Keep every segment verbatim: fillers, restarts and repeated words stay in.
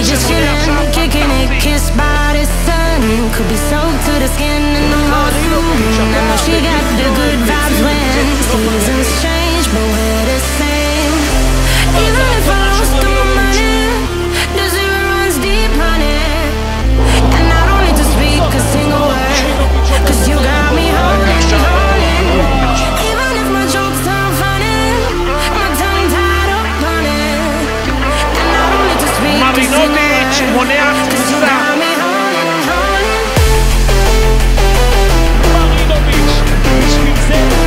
just chillin', kicking it, kissed by the sun. Could be soaked to the skin in the morning. I know she got the good vibes when seasons change, but we're the same. Even if I lost all my money, the zero runs deep, honey. And I don't need to speak a single word, cause you got me holding, holding. Even if my jokes aren't funny, my tongue tied up on it. And I don't need to speak a single word, cause you got me holding, holding. Marinovic,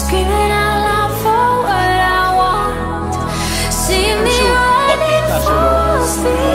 screaming out loud for what I want. See me running full speed.